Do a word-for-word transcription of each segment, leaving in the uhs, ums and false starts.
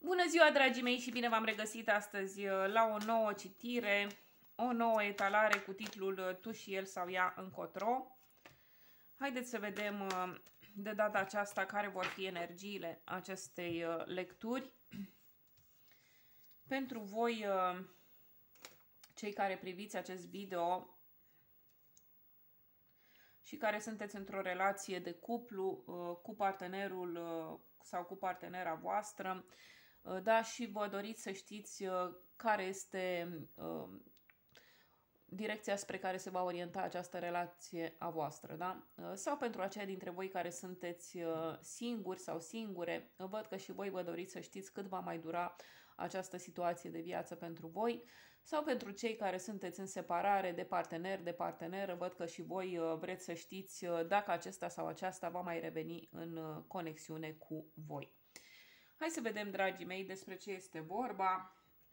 Bună ziua, dragii mei, și bine v-am regăsit astăzi la o nouă citire, o nouă etalare cu titlul Tu și el sau ea încotro. Haideți să vedem de data aceasta care vor fi energiile acestei lecturi. Pentru voi, cei care priviți acest video și care sunteți într-o relație de cuplu cu partenerul sau cu partenera voastră, da, și vă doriți să știți care este direcția spre care se va orienta această relație a voastră, da? Sau pentru aceia dintre voi care sunteți singuri sau singure, văd că și voi vă doriți să știți cât va mai dura această situație de viață pentru voi, sau pentru cei care sunteți în separare de partener, de parteneră, văd că și voi vreți să știți dacă acesta sau aceasta va mai reveni în conexiune cu voi. Hai să vedem, dragii mei, despre ce este vorba.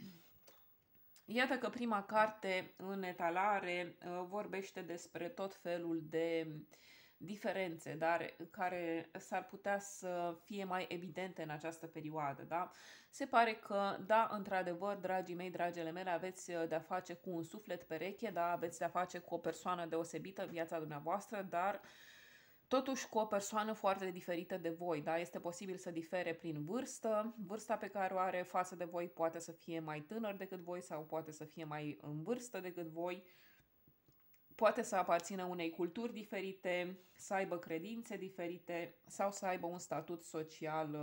Iată că prima carte în etalare vorbește despre tot felul de diferențe, dar care s-ar putea să fie mai evidente în această perioadă, da? Se pare că, da, într-adevăr, dragii mei, dragele mele, aveți de-a face cu un suflet pereche, da, aveți de-a face cu o persoană deosebită în viața dumneavoastră, dar totuși cu o persoană foarte diferită de voi, da? Este posibil să difere prin vârstă, vârsta pe care o are față de voi poate să fie mai tânăr decât voi sau poate să fie mai în vârstă decât voi, poate să aparțină unei culturi diferite, să aibă credințe diferite sau să aibă un statut social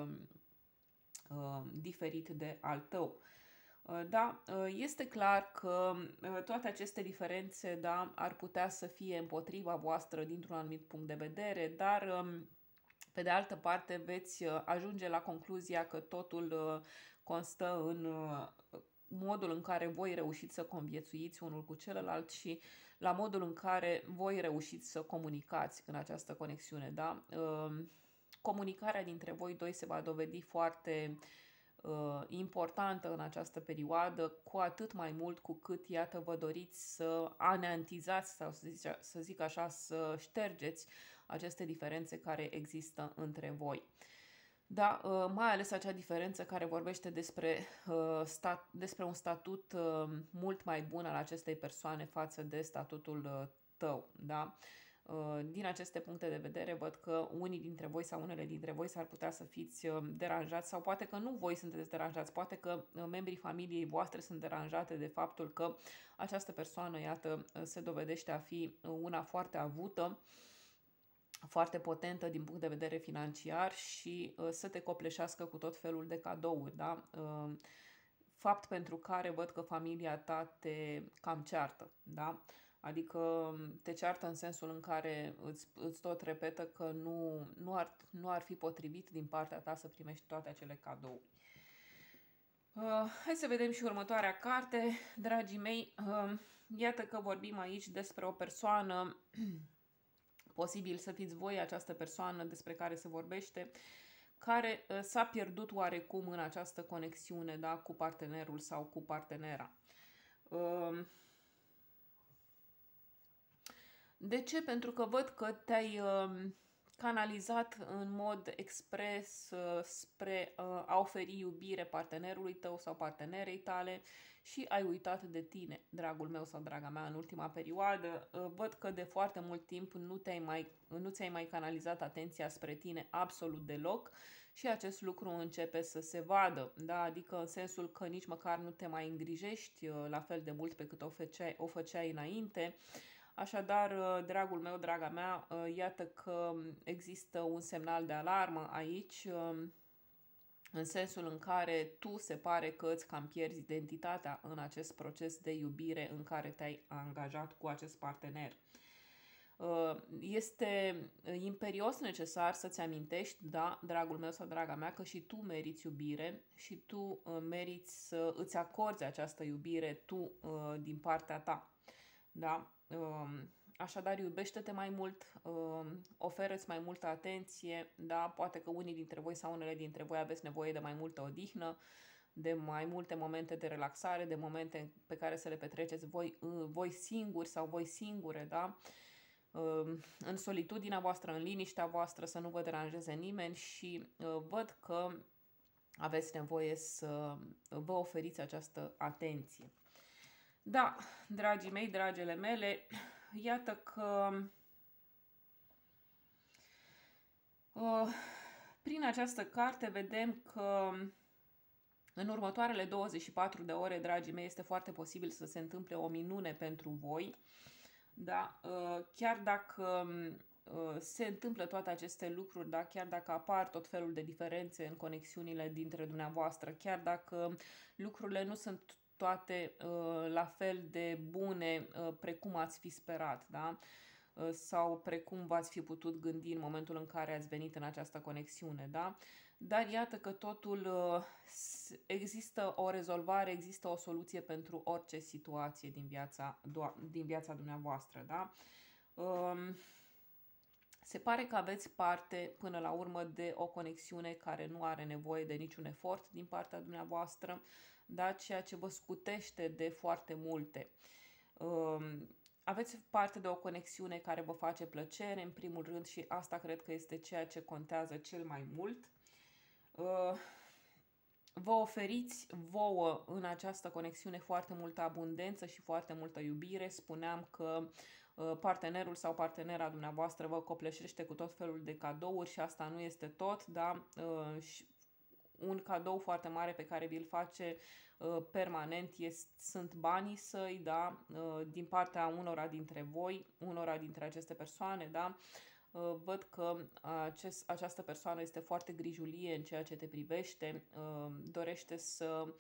uh, diferit de al tău. Da, este clar că toate aceste diferențe, da, ar putea să fie împotriva voastră dintr-un anumit punct de vedere, dar pe de altă parte veți ajunge la concluzia că totul constă în modul în care voi reușiți să conviețuiți unul cu celălalt și la modul în care voi reușiți să comunicați în această conexiune, da? Comunicarea dintre voi doi se va dovedi foarte importantă în această perioadă, cu atât mai mult cu cât, iată, vă doriți să aneantizați sau să zic, să zic așa, să ștergeți aceste diferențe care există între voi. Da, mai ales acea diferență care vorbește despre, stat, despre un statut mult mai bun al acestei persoane față de statutul tău, da? Din aceste puncte de vedere văd că unii dintre voi sau unele dintre voi s-ar putea să fiți deranjați sau poate că nu voi sunteți deranjați, poate că membrii familiei voastre sunt deranjate de faptul că această persoană, iată, se dovedește a fi una foarte avută, foarte potentă din punct de vedere financiar și să te copleșească cu tot felul de cadouri, da? Fapt pentru care văd că familia ta te cam ceartă, da? Adică te ceartă în sensul în care îți, îți tot repetă că nu, nu, ar, nu ar fi potrivit din partea ta să primești toate acele cadouri. Uh, hai să vedem și următoarea carte, dragii mei. Uh, iată că vorbim aici despre o persoană, posibil să fiți voi această persoană despre care se vorbește, care uh, s-a pierdut oarecum în această conexiune, da, cu partenerul sau cu partenera. Uh, De ce? Pentru că văd că te-ai uh, canalizat în mod expres uh, spre uh, a oferi iubire partenerului tău sau partenerei tale și ai uitat de tine, dragul meu sau draga mea, în ultima perioadă. Uh, văd că de foarte mult timp nu te-ai mai, nu ți-ai mai canalizat atenția spre tine absolut deloc și acest lucru începe să se vadă, da? Adică în sensul că nici măcar nu te mai îngrijești uh, la fel de mult pe cât o făceai, o făceai înainte. Așadar, dragul meu, draga mea, iată că există un semnal de alarmă aici, în sensul în care tu se pare că îți cam pierzi identitatea în acest proces de iubire în care te-ai angajat cu acest partener. Este imperios necesar să-ți amintești, da, dragul meu sau draga mea, că și tu meriți iubire și tu meriți să îți acorzi această iubire tu din partea ta. Da? Așadar, iubește-te mai mult, oferă-ți mai multă atenție, da? Poate că unii dintre voi sau unele dintre voi aveți nevoie de mai multă odihnă, de mai multe momente de relaxare, de momente pe care să le petreceți voi, voi singuri sau voi singure, da? În solitudinea voastră, în liniștea voastră, să nu vă deranjeze nimeni și văd că aveți nevoie să vă oferiți această atenție. Da, dragii mei, dragele mele, iată că uh, prin această carte vedem că în următoarele douăzeci și patru de ore, dragii mei, este foarte posibil să se întâmple o minune pentru voi. Da? Chiar dacă se întâmplă toate aceste lucruri, da? Chiar dacă apar tot felul de diferențe în conexiunile dintre dumneavoastră, chiar dacă lucrurile nu sunt toate uh, la fel de bune uh, precum ați fi sperat, da? Uh, sau precum v-ați fi putut gândi în momentul în care ați venit în această conexiune, da? Dar iată că totul uh, există o rezolvare, există o soluție pentru orice situație din viața, din viața dumneavoastră, da? Uh, Se pare că aveți parte până la urmă de o conexiune care nu are nevoie de niciun efort din partea dumneavoastră, da? Ceea ce vă scutește de foarte multe. Aveți parte de o conexiune care vă face plăcere în primul rând și asta cred că este ceea ce contează cel mai mult. Vă oferiți vouă în această conexiune foarte multă abundență și foarte multă iubire. Spuneam că partenerul sau partenera dumneavoastră vă copleșește cu tot felul de cadouri și asta nu este tot, da? Un cadou foarte mare pe care vi-l face permanent este, sunt banii săi, da? Din partea unora dintre voi, unora dintre aceste persoane, da? Văd că acest, această persoană este foarte grijulie în ceea ce te privește, dorește să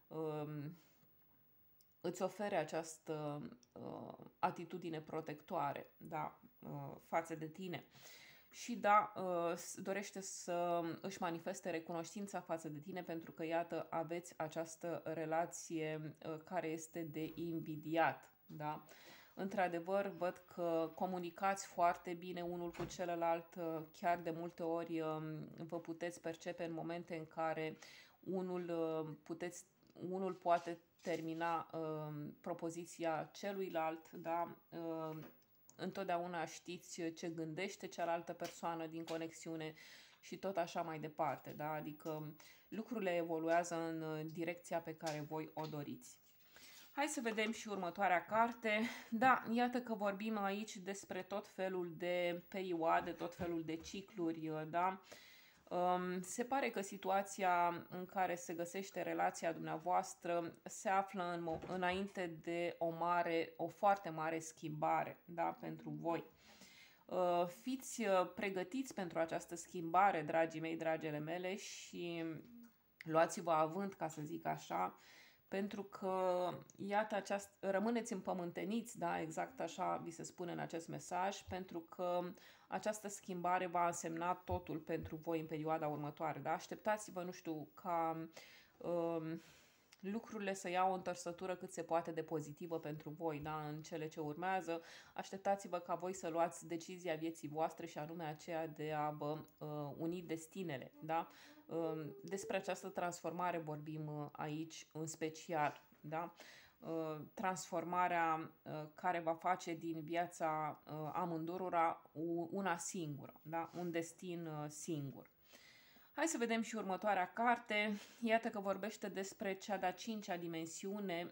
îți ofere această atitudine protectoare, da, față de tine. Și da, dorește să își manifeste recunoștința față de tine pentru că, iată, aveți această relație care este de invidiat, da? Într-adevăr, văd că comunicați foarte bine unul cu celălalt, chiar de multe ori vă puteți percepe în momente în care unul, puteți, unul poate termina propoziția celuilalt, da? Întotdeauna știți ce gândește cealaltă persoană din conexiune și tot așa mai departe, da? Adică lucrurile evoluează în direcția pe care voi o doriți. Hai să vedem și următoarea carte. Da, iată că vorbim aici despre tot felul de perioade, tot felul de cicluri, da? Um, se pare că situația în care se găsește relația dumneavoastră se află în, înainte de o mare, o foarte mare schimbare, da? Pentru voi. Uh, fiți pregătiți pentru această schimbare, dragii mei, dragele mele, și luați-vă avânt, ca să zic așa, pentru că, iată, aceast... rămâneți împământeniți, da, exact așa vi se spune în acest mesaj, pentru că această schimbare va însemna totul pentru voi în perioada următoare, da? Așteptați-vă, nu știu, ca um, lucrurile să iau o întorsătură cât se poate de pozitivă pentru voi, da, în cele ce urmează. Așteptați-vă ca voi să luați decizia vieții voastre și anume aceea de a vă uh, uni destinele, da? Uh, despre această transformare vorbim uh, aici în special, da? Uh, transformarea uh, care va face din viața uh, amândurora una singură, da? Un destin uh, singur. Hai să vedem și următoarea carte. Iată că vorbește despre cea de-a cincea dimensiune.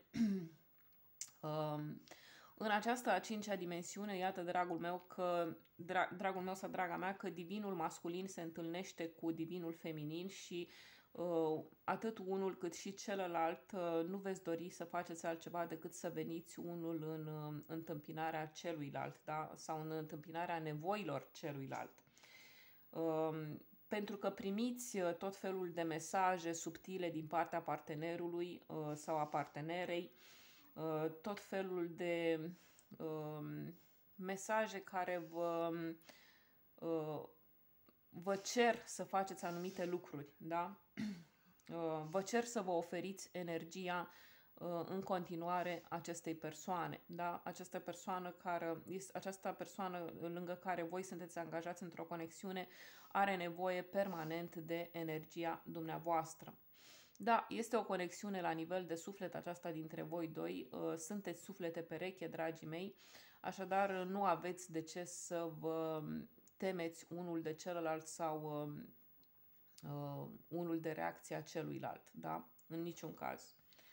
În această a cincea dimensiune, iată, dragul meu, că, dra, dragul meu sau draga mea, că divinul masculin se întâlnește cu divinul feminin și uh, atât unul cât și celălalt uh, nu veți dori să faceți altceva decât să veniți unul în uh, întâmpinarea celuilalt, da? Sau în întâmpinarea nevoilor celuilalt. Uh, pentru că primiți tot felul de mesaje subtile din partea partenerului uh, sau a partenerei, uh, tot felul de uh, mesaje care vă, uh, vă cer să faceți anumite lucruri, da? Uh, vă cer să vă oferiți energia uh, în continuare acestei persoane, da? Această persoană care este, această persoană lângă care voi sunteți angajați într-o conexiune are nevoie permanent de energia dumneavoastră. Da, este o conexiune la nivel de suflet aceasta dintre voi doi, sunteți suflete pereche, dragii mei, așadar nu aveți de ce să vă temeți unul de celălalt sau uh, unul de reacție a celuilalt, da? În niciun caz.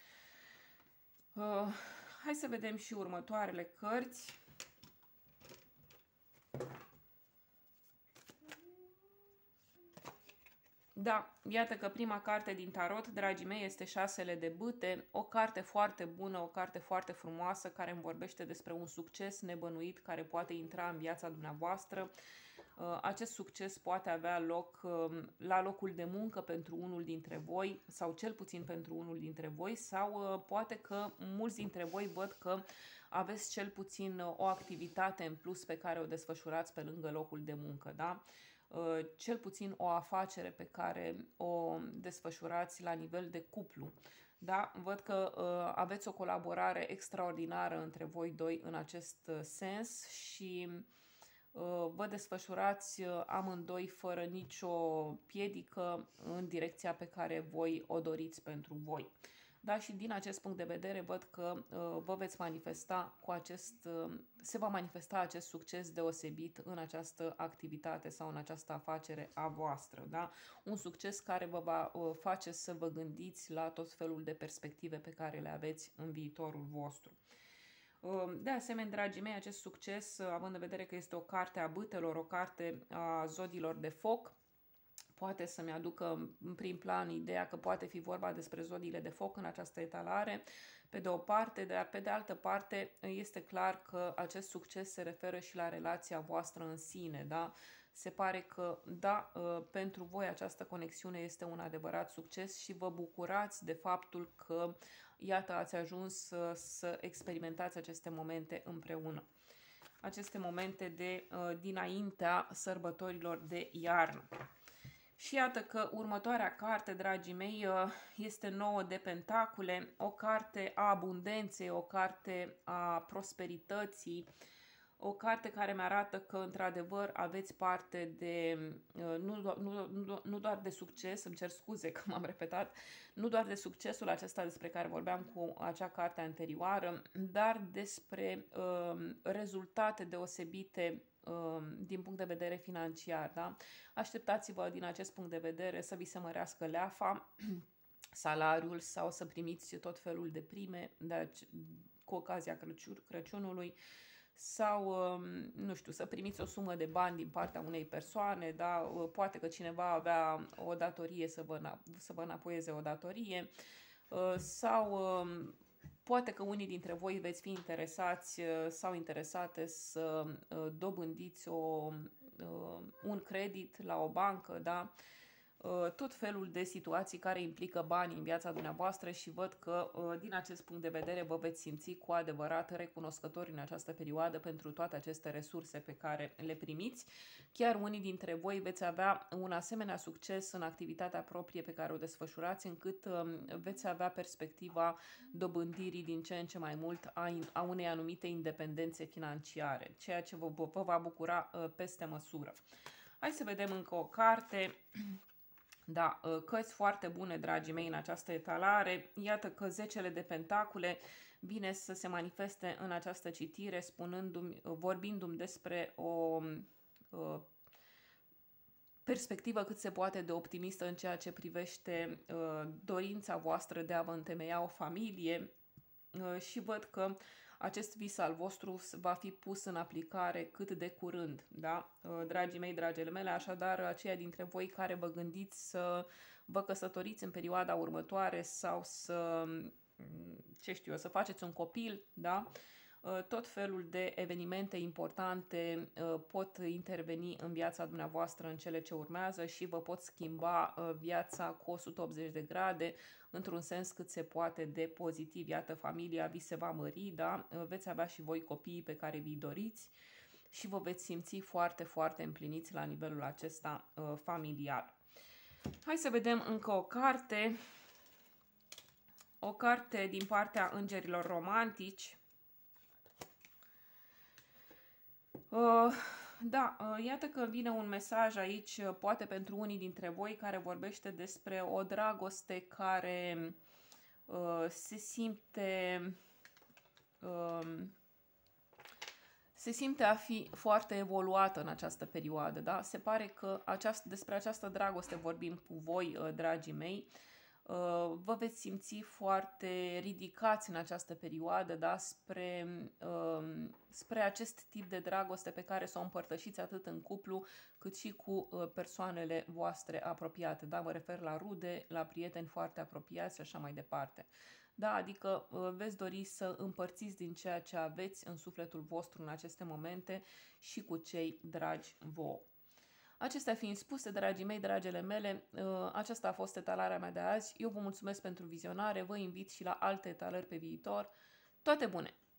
Uh, hai să vedem și următoarele cărți. Da, iată că prima carte din tarot, dragii mei, este șasele de bâte, o carte foarte bună, o carte foarte frumoasă, care îmi vorbește despre un succes nebănuit care poate intra în viața dumneavoastră. Acest succes poate avea loc la locul de muncă pentru unul dintre voi, sau cel puțin pentru unul dintre voi, sau poate că mulți dintre voi văd că aveți cel puțin o activitate în plus pe care o desfășurați pe lângă locul de muncă, da? Cel puțin o afacere pe care o desfășurați la nivel de cuplu. Da? Văd că uh, aveți o colaborare extraordinară între voi doi în acest sens și uh, vă desfășurați amândoi fără nicio piedică în direcția pe care voi o doriți pentru voi. Da, și din acest punct de vedere văd că uh, vă veți manifesta cu acest, uh, se va manifesta acest succes deosebit în această activitate sau în această afacere a voastră. Da? Un succes care vă va uh, face să vă gândiți la tot felul de perspective pe care le aveți în viitorul vostru. Uh, de asemenea, dragii mei, acest succes, uh, având în vedere că este o carte a bâtelor, o carte a zodiilor de foc, poate să-mi aducă în prim plan ideea că poate fi vorba despre zodiile de foc în această etalare, pe de o parte, dar pe de altă parte este clar că acest succes se referă și la relația voastră în sine, da? Se pare că, da, pentru voi această conexiune este un adevărat succes și vă bucurați de faptul că, iată, ați ajuns să, să experimentați aceste momente împreună. Aceste momente de dinaintea sărbătorilor de iarnă. Și iată că următoarea carte, dragii mei, este nouă de pentacule, o carte a abundenței, o carte a prosperității, o carte care mi arată că, într-adevăr, aveți parte de, nu, nu, nu, nu doar de succes, îmi cer scuze că m-am repetat, nu doar de succesul acesta despre care vorbeam cu acea carte anterioară, dar despre uh, rezultate deosebite din punct de vedere financiar. Da? Așteptați-vă din acest punct de vedere să vi se mărească leafa, salariul sau să primiți tot felul de prime deci, cu ocazia Crăciun, Crăciunului sau, nu știu, să primiți o sumă de bani din partea unei persoane, da? Poate că cineva avea o datorie să vă, să vă înapoieze o datorie sau poate că unii dintre voi veți fi interesați sau interesate să dobândiți o, un credit la o bancă, da? Tot felul de situații care implică bani în viața dumneavoastră și văd că din acest punct de vedere vă veți simți cu adevărat recunoscători în această perioadă pentru toate aceste resurse pe care le primiți. Chiar unii dintre voi veți avea un asemenea succes în activitatea proprie pe care o desfășurați, încât veți avea perspectiva dobândirii din ce în ce mai mult a, a unei anumite independențe financiare, ceea ce vă, vă va bucura peste măsură. Hai să vedem încă o carte. Da, cărți foarte bune, dragii mei, în această etalare. Iată că zecele de pentacule vine să se manifeste în această citire, spunându-mi, vorbindu-mi despre o uh, perspectivă cât se poate de optimistă în ceea ce privește uh, dorința voastră de a vă întemeia o familie uh, și văd că acest vis al vostru va fi pus în aplicare cât de curând, da? Dragii mei, dragele mele, așadar, aceia dintre voi care vă gândiți să vă căsătoriți în perioada următoare sau să, ce știu eu, să faceți un copil, da? Tot felul de evenimente importante pot interveni în viața dumneavoastră în cele ce urmează și vă pot schimba viața cu o sută optzeci de grade într-un sens cât se poate de pozitiv. Iată, familia vi se va mări, da? Veți avea și voi copiii pe care vi-i doriți și vă veți simți foarte, foarte împliniți la nivelul acesta familial. Hai să vedem încă o carte. O carte din partea îngerilor romantici. Uh, da, uh, iată că vine un mesaj aici, uh, poate pentru unii dintre voi, care vorbește despre o dragoste care uh, se simte uh, se simte a fi foarte evoluată în această perioadă, da? Se pare că aceast, despre această dragoste vorbim cu voi, dragii mei. Vă veți simți foarte ridicați în această perioadă, da? spre, spre acest tip de dragoste pe care să o împărtășiți atât în cuplu cât și cu persoanele voastre apropiate. Da? Mă refer la rude, la prieteni foarte apropiați și așa mai departe. Da, adică veți dori să împărțiți din ceea ce aveți în sufletul vostru în aceste momente și cu cei dragi vouă. Acestea fiind spuse, dragii mei, dragele mele, aceasta a fost etalarea mea de azi. Eu vă mulțumesc pentru vizionare, vă invit și la alte etalări pe viitor. Toate bune!